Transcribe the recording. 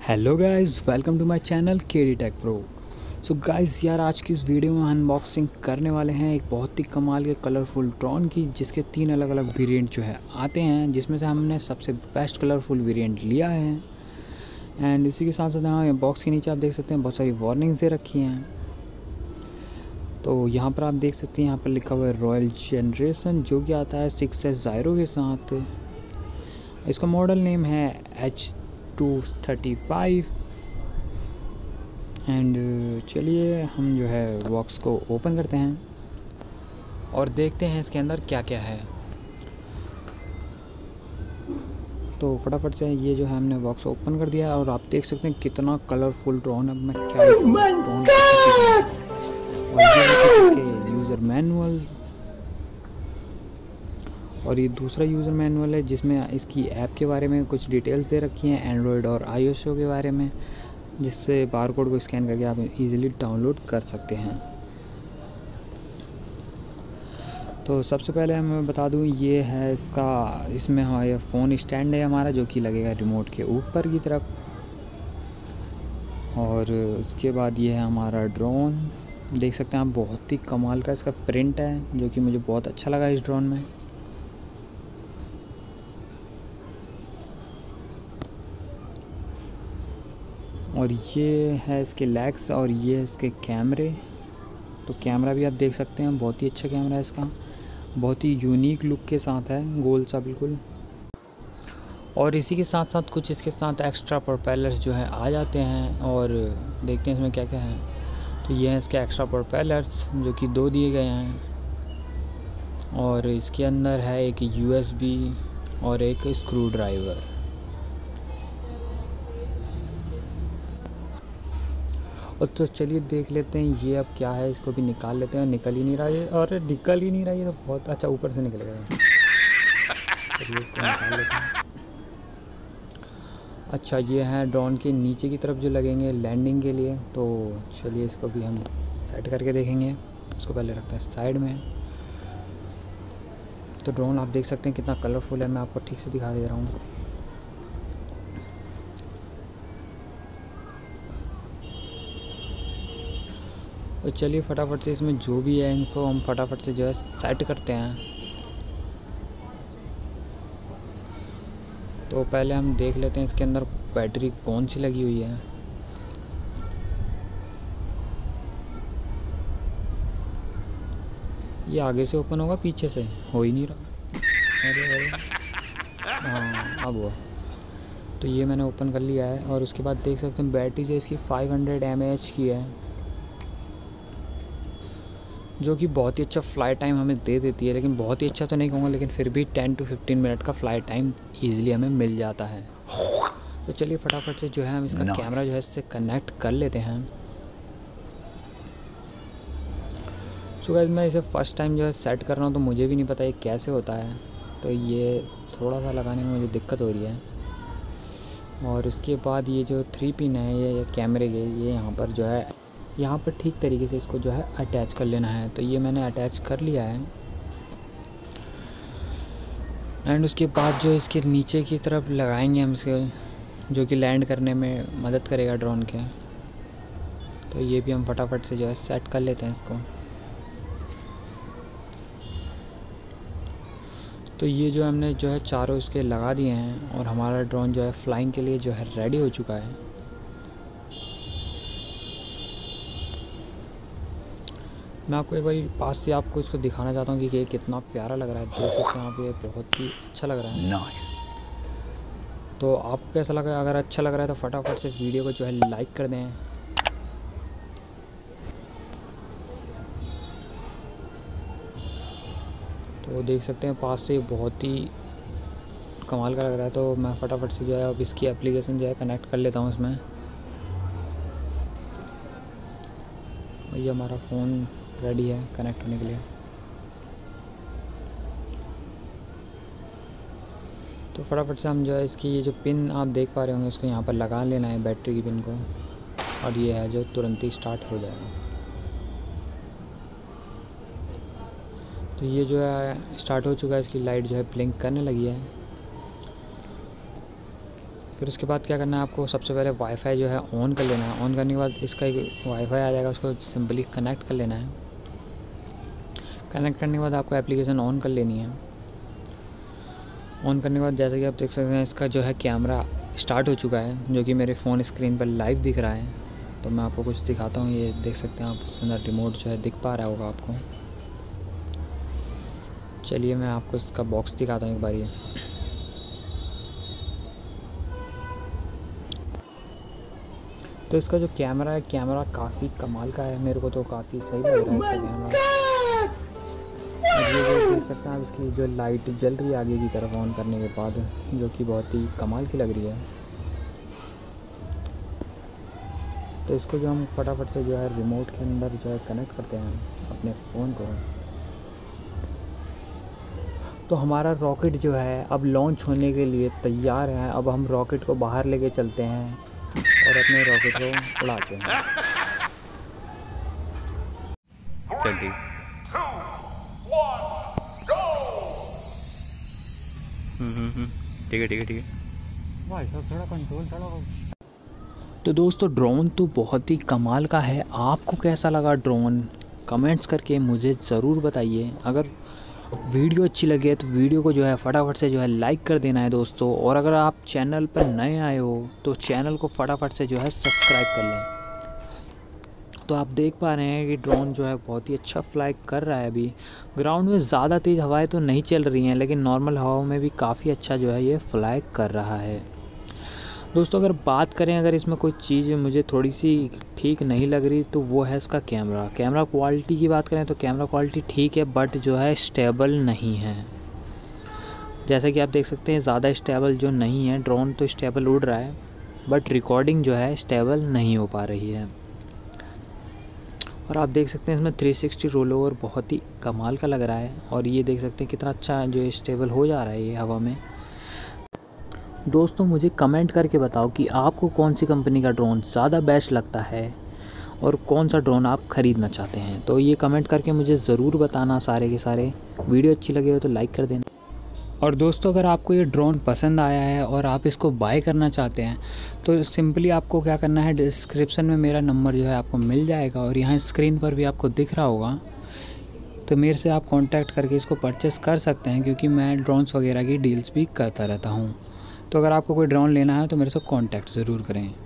Hello guys, welcome to my channel KD tech pro. So guys यार, आज की इस वीडियो में अनबॉक्सिंग करने वाले हैं एक बहुत ही कमाल के कलरफुल ड्रोन की, जिसके 3 अलग अलग वेरिएंट जो है आते हैं, जिसमें से हमने सबसे बेस्ट कलरफुल वेरिएंट लिया है। एंड इसी के साथ साथ यहाँ बॉक्स के नीचे आप देख सकते हैं बहुत सारी वार्निंग्स दे रखी हैं। तो यहाँ पर आप देख सकते हैं, यहाँ पर लिखा हुआ है रॉयल जनरेशन, जो कि आता है 6S ज़ायरो के साथ। इसका मॉडल नेम है H235। एंड चलिए हम जो है बॉक्स को ओपन करते हैं और देखते हैं इसके अंदर क्या क्या है। तो फटाफट से ये जो है हमने बॉक्स ओपन कर दिया और आप देख सकते हैं कितना कलरफुल ड्रोन है। मैं क्या ड्रोन और ये इसके यूज़र मैनुअल, और ये दूसरा यूज़र मैनुअल है जिसमें इसकी ऐप के बारे में कुछ डिटेल्स दे रखी हैं, एंड्रॉयड और iOS के बारे में, जिससे बारकोड को स्कैन करके आप इजीली डाउनलोड कर सकते हैं। तो सबसे पहले मैं बता दूं, ये है इसमें हमारा फ़ोन स्टैंड है हमारा, जो कि लगेगा रिमोट के ऊपर की तरफ। और उसके बाद ये है हमारा ड्रोन, देख सकते हैं आप, बहुत ही कमाल का इसका प्रिंट है, जो कि मुझे बहुत अच्छा लगा इस ड्रोन में। और ये है इसके लेग्स और ये है इसके कैमरे। तो कैमरा भी आप देख सकते हैं, बहुत ही अच्छा कैमरा है इसका, बहुत ही यूनिक लुक के साथ है, गोल सा बिल्कुल। और इसी के साथ साथ कुछ इसके साथ एक्स्ट्रा प्रोपेलर्स जो है आ जाते हैं, और देखते हैं इसमें क्या क्या है। तो ये है इसके एक्स्ट्रा प्रोपेलर्स, जो कि 2 दिए गए हैं, और इसके अंदर है एक USB और एक स्क्रू ड्राइवर। और तो चलिए देख लेते हैं ये अब क्या है, इसको भी निकाल लेते हैं। निकल ही नहीं रहा ये, और निकल ही नहीं रहा ये तो बहुत अच्छा, ऊपर से निकल गया। चलिए इसको निकाल लेते हैं। अच्छा, ये है ड्रोन के नीचे की तरफ जो लगेंगे लैंडिंग के लिए। तो चलिए इसको भी हम सेट करके देखेंगे। इसको पहले रखते हैं साइड में। तो ड्रोन आप देख सकते हैं कितना कलरफुल है, मैं आपको ठीक से दिखा दे रहा हूँ। तो चलिए फटाफट से इसमें जो भी है इनको हम फटाफट से जो है सेट करते हैं। तो पहले हम देख लेते हैं इसके अंदर बैटरी कौन सी लगी हुई है। ये आगे से ओपन होगा, पीछे से हो ही नहीं रहा। अरे हाँ, अब हुआ। तो ये मैंने ओपन कर लिया है, और उसके बाद देख सकते हैं बैटरी जो इसकी 500 mAh की है, जो कि बहुत ही अच्छा फ़्लाई टाइम हमें दे देती है। लेकिन बहुत ही अच्छा तो नहीं कहूँगा, लेकिन फिर भी 10 to 15 मिनट का फ़्लाई टाइम ईज़िली हमें मिल जाता है। तो चलिए फटाफट से जो है हम इसका कैमरा जो है इससे कनेक्ट कर लेते हैं। सो गाइस, मैं इसे फ़र्स्ट टाइम जो है सेट कर रहा हूँ, तो मुझे भी नहीं पता ये कैसे होता है। तो ये थोड़ा सा लगाने में मुझे दिक्कत हो रही है। और उसके बाद ये जो 3 पिन है ये कैमरे के, ये यहाँ पर जो है, यहाँ पर ठीक तरीके से इसको जो है अटैच कर लेना है। तो ये मैंने अटैच कर लिया है। एंड उसके बाद जो इसके नीचे की तरफ लगाएंगे हम इसे, जो कि लैंड करने में मदद करेगा ड्रोन के। तो ये भी हम फटाफट से जो है सेट कर लेते हैं इसको। तो ये जो हमने जो है चारों इसके लगा दिए हैं, और हमारा ड्रोन जो है फ्लाइंग के लिए जो है रेडी हो चुका है। मैं आपको एक बार पास से आपको इसको दिखाना चाहता हूँ कि ये कितना प्यारा लग रहा है। देख सकते हैं आप, ये बहुत ही अच्छा लग रहा है। नाइस। तो आपको कैसा लगा? अगर अच्छा लग रहा है तो फटाफट से वीडियो को जो है लाइक कर दें। तो देख सकते हैं पास से बहुत ही कमाल का लग रहा है। तो मैं फटाफट से जो है अब इसकी एप्लीकेशन जो है कनेक्ट कर लेता हूँ इसमें। और ये हमारा फ़ोन रेडी है कनेक्ट होने के लिए। तो फटाफट से हम जो है इसकी ये जो पिन आप देख पा रहे होंगे, इसको यहाँ पर लगा लेना है, बैटरी की पिन को, और ये है जो तुरंत ही स्टार्ट हो जाएगा। तो ये जो है स्टार्ट हो चुका है, इसकी लाइट जो है ब्लिंक करने लगी है। फिर उसके बाद क्या करना है आपको, सबसे पहले वाईफाई जो है ऑन कर लेना है। ऑन करने के बाद इसका एक वाईफाई आ जाएगा, उसको सिंपली कनेक्ट कर लेना है। कनेक्ट करने के बाद आपको एप्लीकेशन ऑन कर लेनी है। ऑन करने के बाद जैसे कि आप देख सकते हैं इसका जो है कैमरा स्टार्ट हो चुका है, जो कि मेरे फ़ोन स्क्रीन पर लाइव दिख रहा है। तो मैं आपको कुछ दिखाता हूँ, ये देख सकते हैं आप, इसके अंदर रिमोट जो है दिख पा रहा होगा आपको। चलिए मैं आपको इसका बॉक्स दिखाता हूँ एक बार। ये तो इसका जो कैमरा है, कैमरा काफ़ी कमाल का है, मेरे को तो काफ़ी सही लग रहा है इसका कैमरा। अब ये जो देख सकते हैं आप, इसकी जो लाइट जल रही है आगे की तरफ ऑन करने के बाद, जो कि बहुत ही कमाल की लग रही है। तो इसको जो हम फटाफट से जो है रिमोट के अंदर जो है कनेक्ट करते हैं अपने फ़ोन को। तो हमारा रॉकेट जो है अब लॉन्च होने के लिए तैयार है। अब हम रॉकेट को बाहर लेके चलते हैं और अपने रॉकेट को उड़ाते हैं। चलिए ठीक है ठीक है ठीक है भाई सब थोड़ा कंट्रोल थोड़ा। तो दोस्तों ड्रोन तो बहुत ही कमाल का है। आपको कैसा लगा ड्रोन, कमेंट्स करके मुझे ज़रूर बताइए। अगर वीडियो अच्छी लगे तो वीडियो को जो है फटाफट से जो है लाइक कर देना है दोस्तों। और अगर आप चैनल पर नए आए हो तो चैनल को फटाफट से जो है सब्सक्राइब कर लें। तो आप देख पा रहे हैं कि ड्रोन जो है बहुत ही अच्छा फ्लाई कर रहा है। अभी ग्राउंड में ज़्यादा तेज़ हवाएं तो नहीं चल रही हैं, लेकिन नॉर्मल हवाओं में भी काफ़ी अच्छा जो है ये फ्लाई कर रहा है। दोस्तों अगर बात करें, अगर इसमें कोई चीज़ मुझे थोड़ी सी ठीक नहीं लग रही तो वो है इसका कैमरा क्वालिटी की बात करें तो कैमरा क्वालिटी ठीक है, बट जो है स्टेबल नहीं है। जैसा कि आप देख सकते हैं ज़्यादा स्टेबल जो नहीं है। ड्रोन तो स्टेबल उड़ रहा है बट रिकॉर्डिंग जो है स्टेबल नहीं हो पा रही है। और आप देख सकते हैं इसमें 360 रोल ओवर बहुत ही कमाल का लग रहा है। और ये देख सकते हैं कितना अच्छा जो स्टेबल हो जा रहा है ये हवा में। दोस्तों मुझे कमेंट करके बताओ कि आपको कौन सी कंपनी का ड्रोन ज़्यादा बेस्ट लगता है और कौन सा ड्रोन आप ख़रीदना चाहते हैं। तो ये कमेंट करके मुझे ज़रूर बताना सारे के सारे। वीडियो अच्छी लगे हो तो लाइक कर देना। और दोस्तों अगर आपको ये ड्रोन पसंद आया है और आप इसको बाय करना चाहते हैं तो सिंपली आपको क्या करना है, डिस्क्रिप्शन में मेरा नंबर जो है आपको मिल जाएगा और यहाँ स्क्रीन पर भी आपको दिख रहा होगा। तो मेरे से आप कांटेक्ट करके इसको परचेस कर सकते हैं, क्योंकि मैं ड्रोन्स वगैरह की डील्स भी करता रहता हूँ। तो अगर आपको कोई ड्रोन लेना है तो मेरे से कांटेक्ट ज़रूर करें।